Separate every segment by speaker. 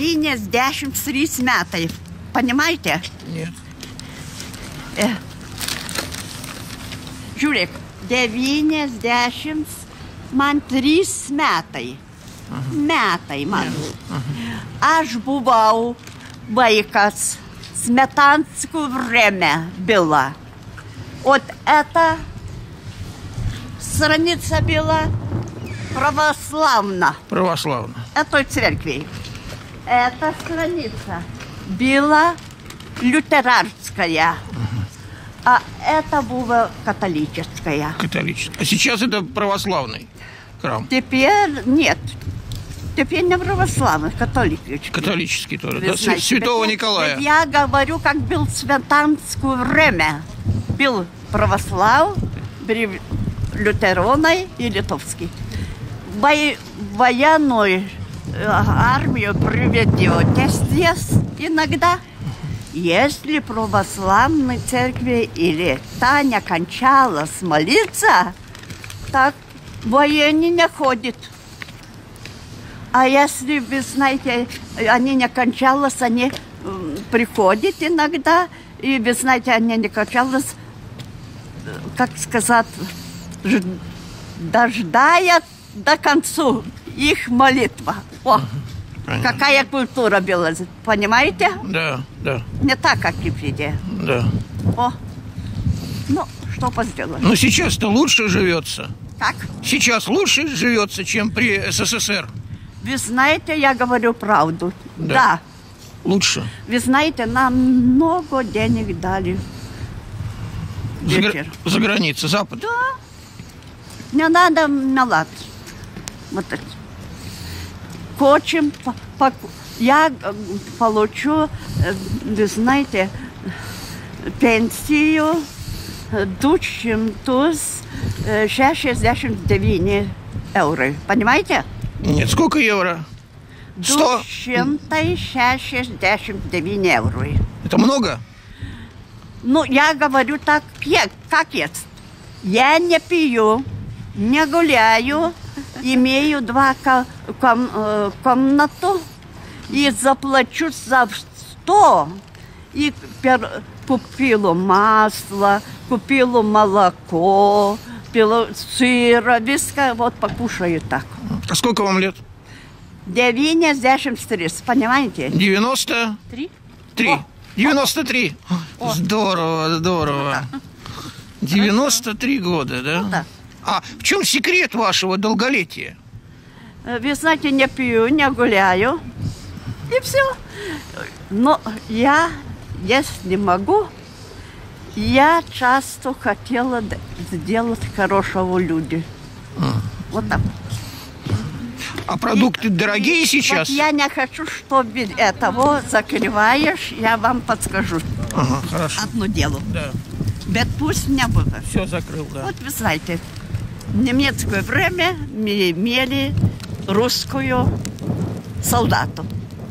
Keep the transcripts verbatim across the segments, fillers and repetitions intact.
Speaker 1: девяносто три мятой. Понимаете?
Speaker 2: Нет.
Speaker 1: Э. Жулик, девяносто три мятой. Мятой, ман. Аж бывал байкас. Сметанское время было. Вот это страница была православна.
Speaker 2: Православна.
Speaker 1: Это церкви. Эта страница была лютеранская, угу. А это была католическая.
Speaker 2: Католическая. А сейчас это православный храм?
Speaker 1: Теперь нет. Теперь не православный, католический.
Speaker 2: Католический тоже, да? Знаете, Святого Николая.
Speaker 1: Я говорю, как был сметанское время. Был православ, лютероной и литовский. Бо- военную армию приведете здесь иногда. Если православной церкви или та не кончалась молиться, так военные не ходят. А если, вы знаете, они не кончалась, они э, приходят иногда, и, вы знаете, они не кончалась, как сказать, ж, дождая до конца их молитва. О, понятно. Какая культура была, понимаете?
Speaker 2: Да, да.
Speaker 1: Не так, как и везде.
Speaker 2: Да.
Speaker 1: О, ну, что поделать.
Speaker 2: Но сейчас-то лучше живется.
Speaker 1: Как?
Speaker 2: Сейчас лучше живется, чем при СССР.
Speaker 1: Вы знаете, я говорю правду.
Speaker 2: Да.
Speaker 1: Да.
Speaker 2: Лучше.
Speaker 1: Вы знаете, нам много денег дали.
Speaker 2: За, гра... За границей, Запад?
Speaker 1: Да. Не надо мелать. Вот это. Хочем, по, по, я получу, вы знаете, пенсию дучим туз шестьдесят девять евро. Понимаете?
Speaker 2: Нет, сколько евро? Сто?
Speaker 1: шестьдесят девять евро.
Speaker 2: Это много?
Speaker 1: Ну, я говорю так, как есть. Я не пью, не гуляю, имею два ком, э, комнату и заплачу за сто. И пер, купила масло, купила молоко, купила сыра, виска, вот покушаю так.
Speaker 2: А сколько вам лет?
Speaker 1: девяносто три, понимаете?
Speaker 2: девяносто
Speaker 1: три?
Speaker 2: Три. девяносто три. О. Здорово, здорово. девяносто три года, да?
Speaker 1: Да.
Speaker 2: А в чем секрет вашего долголетия?
Speaker 1: Вы знаете, не пью, не гуляю. И все. Но я, если могу, я часто хотела сделать хорошего люди. А. Вот так.
Speaker 2: А продукты и, дорогие и, сейчас?
Speaker 1: Вот я не хочу, чтобы этого закрываешь, я вам подскажу.
Speaker 2: Ага, хорошо.
Speaker 1: Одно дело.
Speaker 2: Да.
Speaker 1: Bet пусть не было.
Speaker 2: Все закрыл, да.
Speaker 1: Вот вы знаете, в немецкое время мы имели русскую солдату.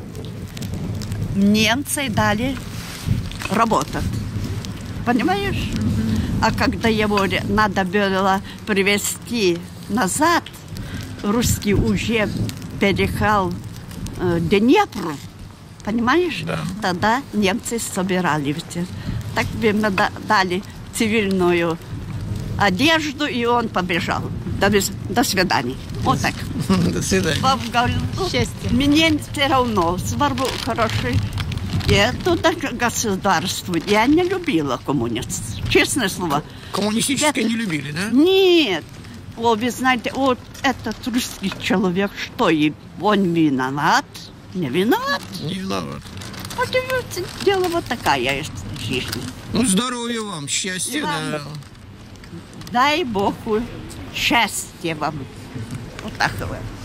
Speaker 1: Немцы дали работать. Понимаешь? Mm-hmm. А когда его надо было привезти назад, русский уже переехал э, Днепр, понимаешь?
Speaker 2: Да.
Speaker 1: Тогда немцы собирали. Так бы мы дали цивильную одежду, и он побежал. До, до свидания. Вот так.
Speaker 2: До свидания.
Speaker 1: Вам говорю, счастья. Мне все равно. Сварбу хороший. Это государство. Я не любила коммунист. Честное слово.
Speaker 2: Коммунистическое не любили, да?
Speaker 1: Нет. О, вы знаете, вот этот русский человек, что и он виноват? Не виноват?
Speaker 2: Не виноват.
Speaker 1: Вот дело вот такая есть жизнь.
Speaker 2: Ну, здоровья вам, счастья,
Speaker 1: вам,
Speaker 2: да.
Speaker 1: Дай Богу счастья вам. Вот так вот.